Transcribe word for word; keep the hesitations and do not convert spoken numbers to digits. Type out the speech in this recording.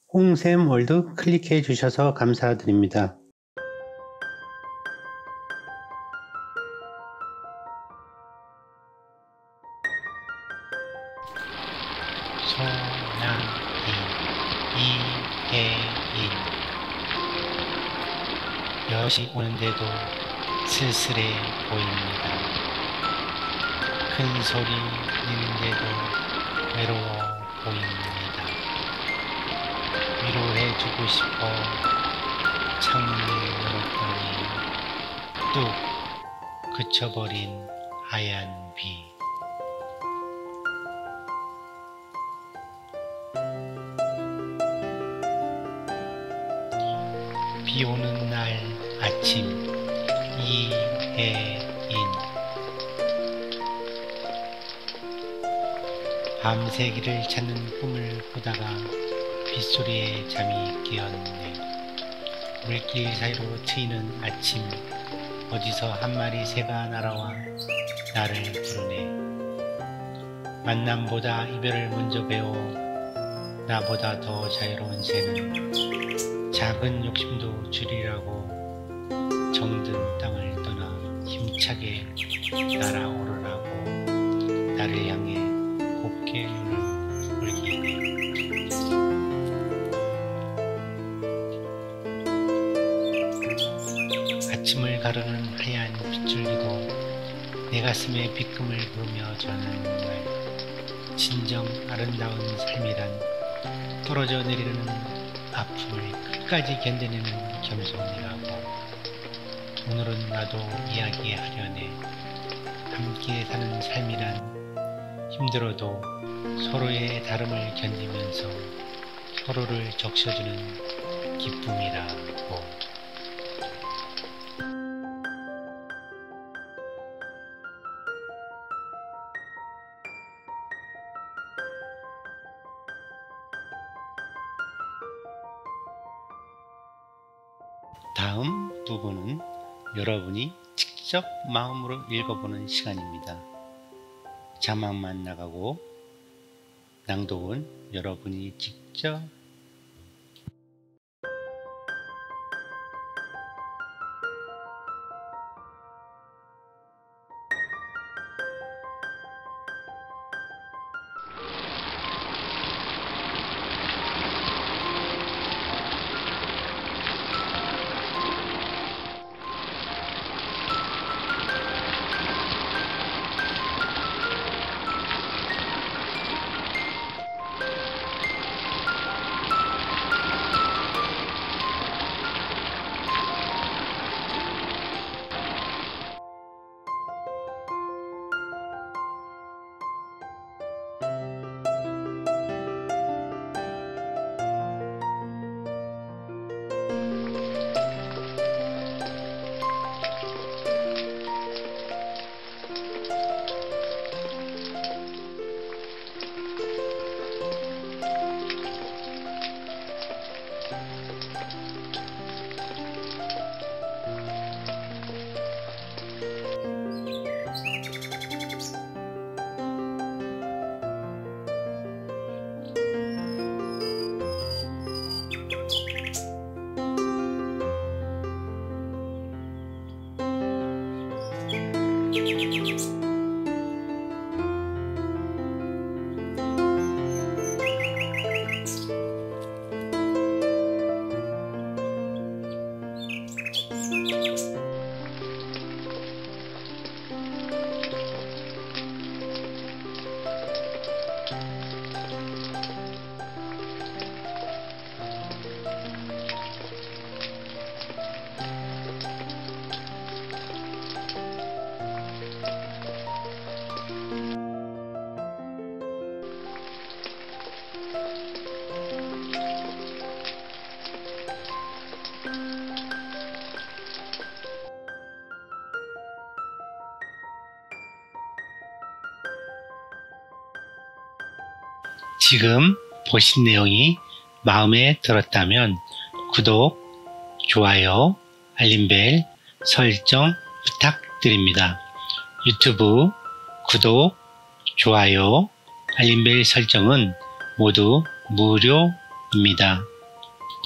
홍샘월드 클릭해 주셔서 감사드립니다. 소나기 이해인 여시 오는데도 쓸쓸해 보입니다. 큰 소리 내는데도 외로워 보입니다. 위로해주고 싶어 창문을 열었더니 뚝 그쳐버린 하얀 비. 비 오는 날 아침 이해인 밤새기를 찾는 꿈을 보다가 빗소리에 잠이 깨었네. 물길 사이로 트이는 아침 어디서 한 마리 새가 날아와 나를 부르네. 만남보다 이별을 먼저 배워 나보다 더 자유로운 새는 작은 욕심도 줄이라고 정든 땅을 떠나 힘차게 날아오르라고 나를 향해 곱게 눈을 올리네. 아침을 가르는 하얀 빗줄기도 내 가슴에 빗금을 부르며 전하는 말. 진정 아름다운 삶이란 떨어져 내리는 아픔을 끝까지 견뎌내는 겸손이라고. 오늘은 나도 이야기하려네. 함께 사는 삶이란 힘들어도 서로의 다름을 견디면서 서로를 적셔주는 기쁨이라고. 다음 부분은 여러분이 직접 마음으로 읽어보는 시간입니다. 자막만 나가고 낭독은 여러분이 직접 지금 보신 내용이 마음에 들었다면 구독, 좋아요, 알림벨 설정 부탁드립니다. 유튜브 구독, 좋아요, 알림벨 설정은 모두 무료입니다.